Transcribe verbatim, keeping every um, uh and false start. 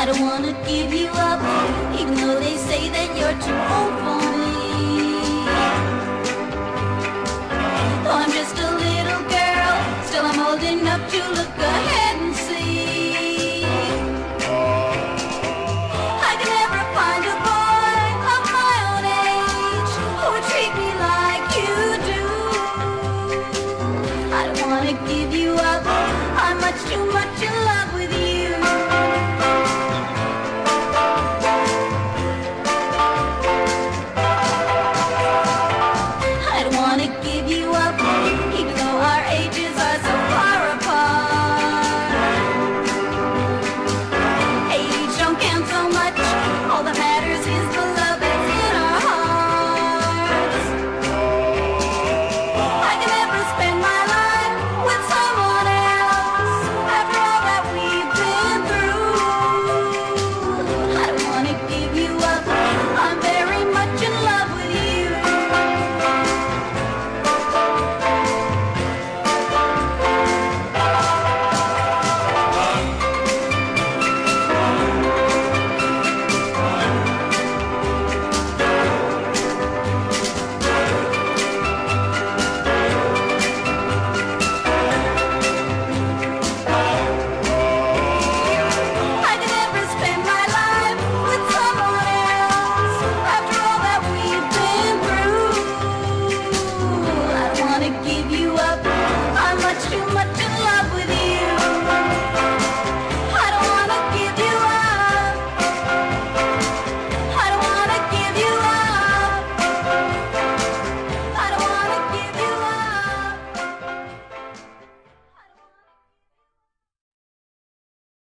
don't wanna give you up, even though they say that you're too old for me. Though I'm just a little girl, still I'm old enough to look ahead.